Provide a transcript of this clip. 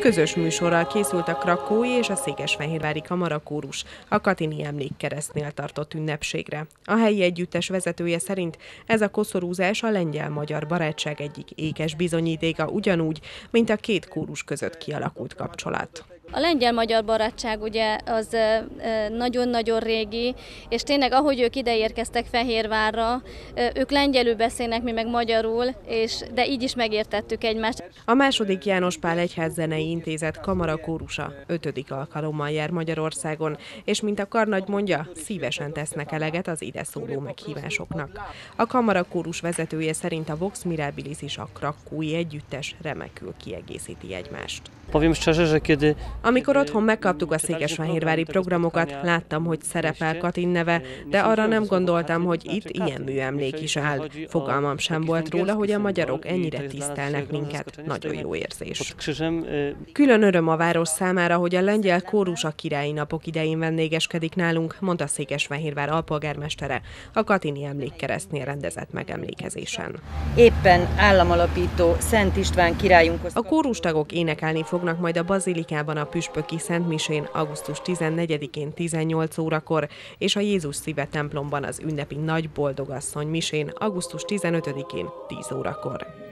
Közös műsorral készült a krakkói és a székesfehérvári kamarakórus a Katinyi Emlékkeresztnél tartott ünnepségre. A helyi együttes vezetője szerint ez a koszorúzás a lengyel-magyar barátság egyik ékes bizonyítéka, ugyanúgy, mint a két kórus között kialakult kapcsolat. A lengyel-magyar barátság ugye az nagyon-nagyon régi, és tényleg ahogy ők ide érkeztek Fehérvárra, ők lengyelül beszélnek, mi meg magyarul, de így is megértettük egymást. A II. János Pál Egyházzenei Intézet kamarakórusa 5. alkalommal jár Magyarországon, és mint a karnagy mondja, szívesen tesznek eleget az ide szóló meghívásoknak. A kamarakórus vezetője szerint a Vox Mirabilis és a krakkói együttes remekül kiegészíti egymást. Amikor otthon megkaptuk a székesfehérvári programokat, láttam, hogy szerepel Katin neve, de arra nem gondoltam, hogy itt ilyen műemlék is áll. Fogalmam sem volt róla, hogy a magyarok ennyire tisztelnek minket. Nagyon jó érzés. Külön öröm a város számára, hogy a lengyel kórus a királyi napok idején vendégeskedik nálunk, mondta Székesfehérvár alpolgármestere a Katinyi Emlékkeresztnél rendezett megemlékezésen. Éppen államalapító Szent István királyunkhoz. A kórustagok énekelni fognak majd a bazilikában a püspöki szentmisén augusztus 14-én 18 órakor, és a Jézus Szíve templomban az ünnepi Nagy Boldogasszony misén augusztus 15-én 10 órakor.